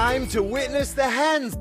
Time to witness the hands.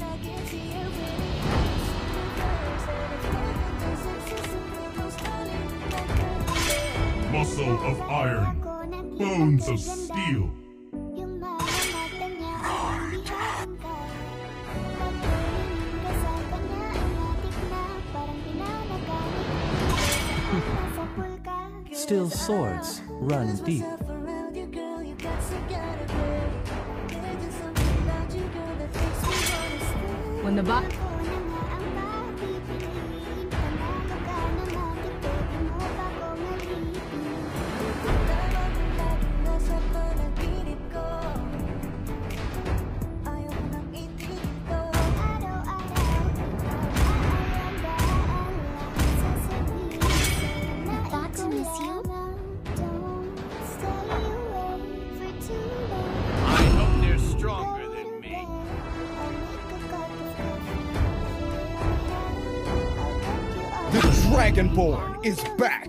Muscle of iron, bones of steel. Still swords run deep. When the box. Dragonborn is back!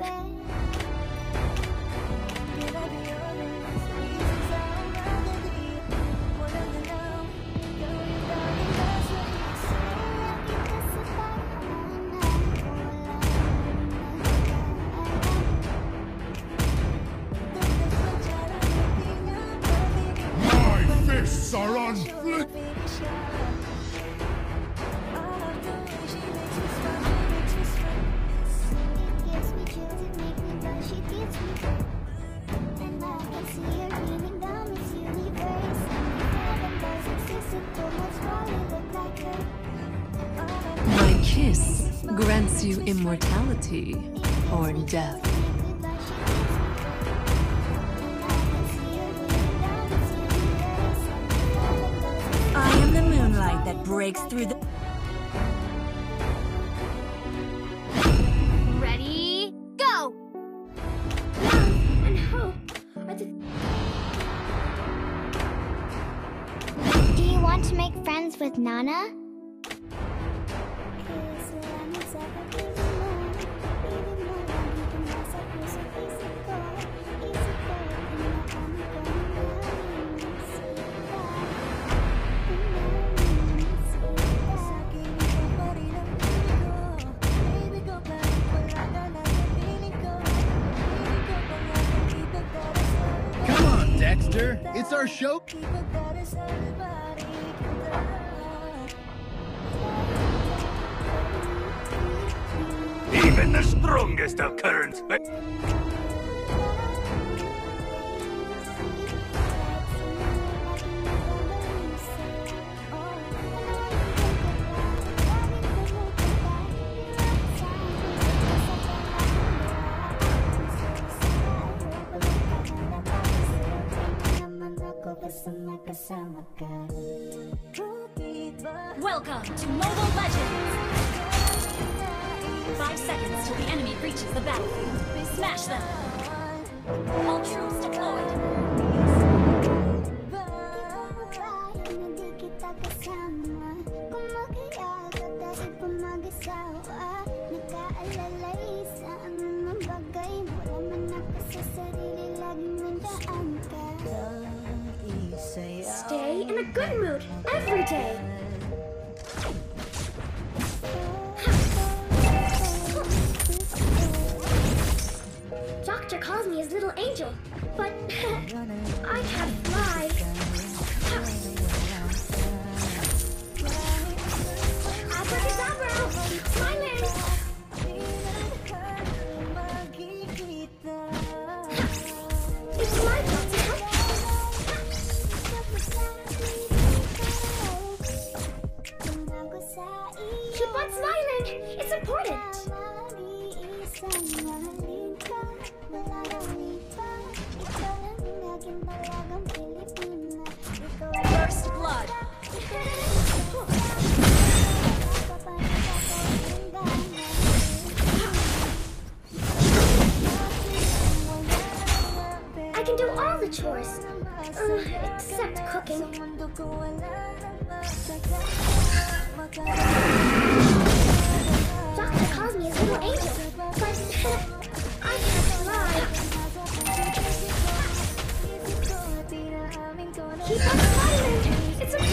My fists are unflinching. My kiss grants you immortality or death. I am the moonlight that breaks through the... Ready, go! Love and hope are the... Do you want to make friends with Nana? Come on, Dexter! It's our show! Even the strongest of currents. Welcome to Mobile Legends! 5 seconds till the enemy reaches the battlefield. Smash them! All troops deployed! Stay in a good mood every day. Doctor calls me his little angel, but I can't fly. Abracadabra! Smiling! It's my job to help. Keep on smiling! It's important! First blood! I can do all the chores, except cooking. Doctor calls me his little angel, but I can't fly. Keep on smiling! It's important!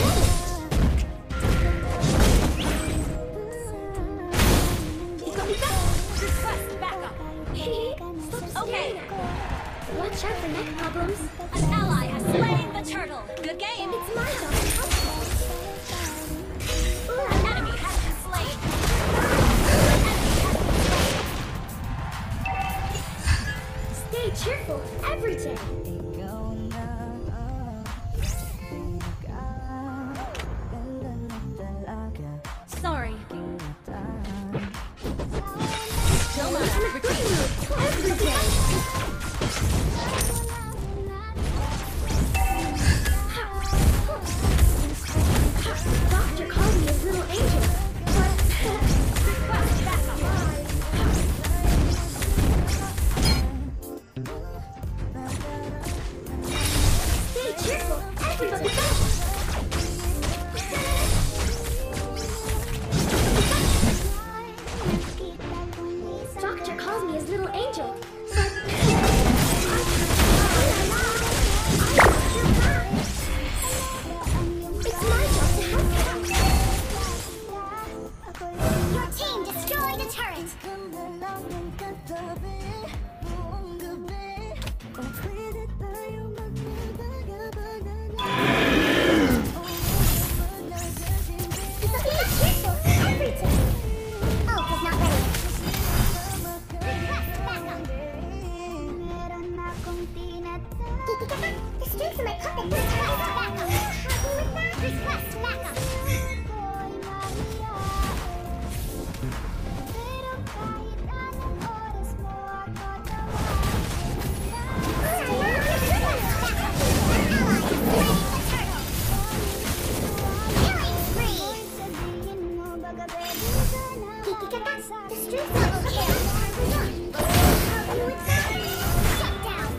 streets double kill. Help you with that. Shut down.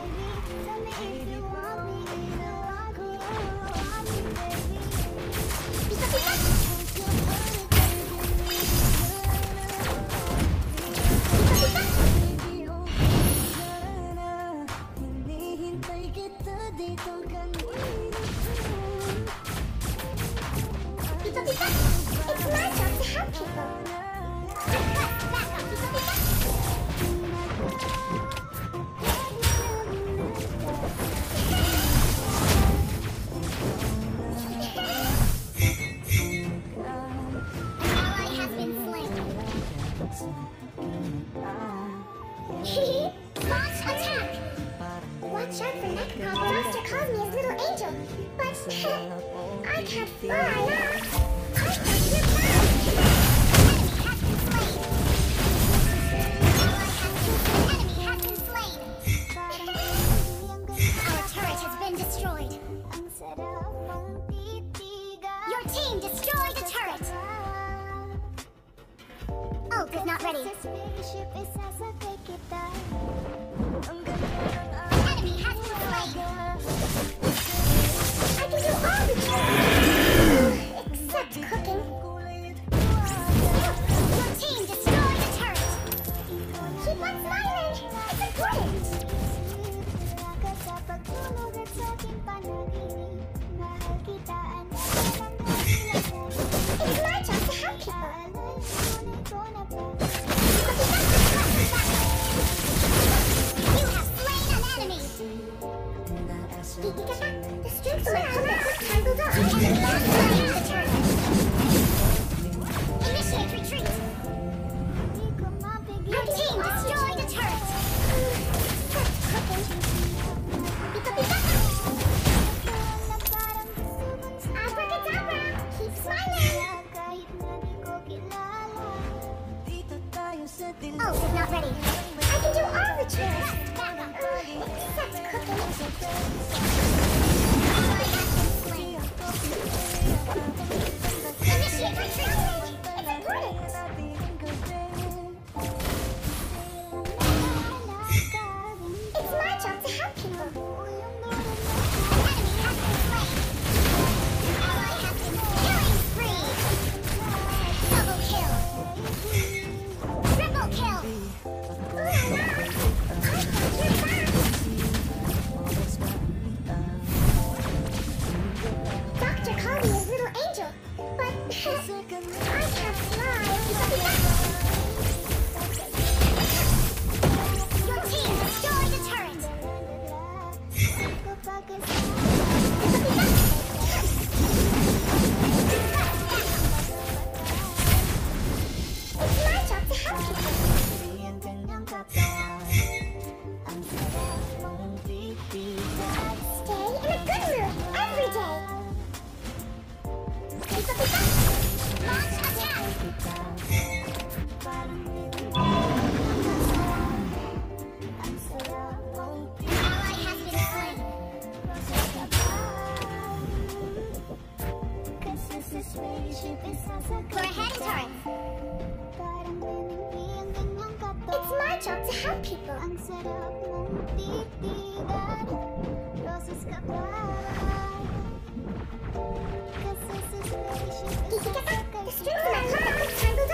Pika Pika, it's my job to help people. Request backup, Pika Pika. An ally has been slain. Launch attack! Watch out for Necrop. Doctor calls me his little angel, but I can't fly now. I thought you were proud. Enemy has been slain. Our turret has been destroyed. Your team destroyed a turret. Ult is not ready. Enemy has been slain. I can do all the jobs except cooking. Your team destroyed a turret. Keep on smiling. It's important. It's my job to help people. You have slain an enemy. The strength of my puppet was tangled up. I am not flying the turret. Initiate retreat. Your team destroyed a turret. Pika Pika. Abracadabra. Keep smiling. Oh, it's not ready. I can do all the chores. Except cooking. Initiate retreat. It's important. It's my job to help people. Enemy has been slain. Ally has been killing spree. Double kill. Triple kill! Ooh la la! I thought you were back! Doctor called me his little angel, but I can't fly. Your team destroyed the turret! It's my job to help people. Stay in a good mood every day. Pika Pika, launch attack. Ally has been slain. For a hand turret. It's my job to help people. The strings in my heart are tangled up.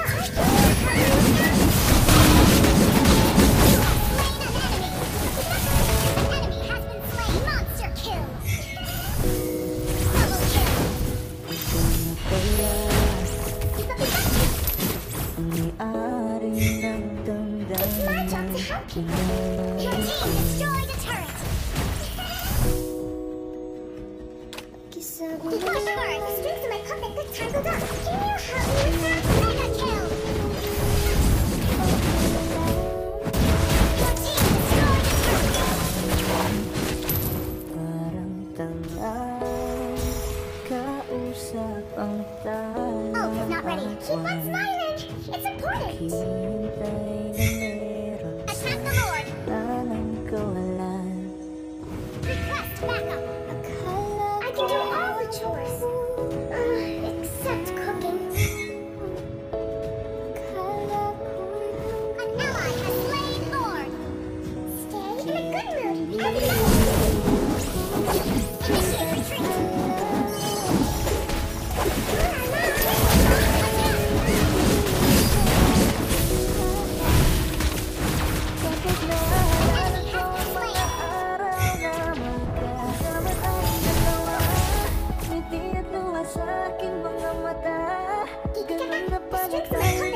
Enemy has been slain. Monster kill. Double kill. It's my job to help people. Your team destroyed a turret. Before sure, the strings in my puppet got tangled up. Can you help me with that? Mega kill. Your team destroyed a turret. Oh, it's not ready. Keep on smiling. It's important. Attack the Lord. Request backup. I can do all the chores. Except cooking. Strict my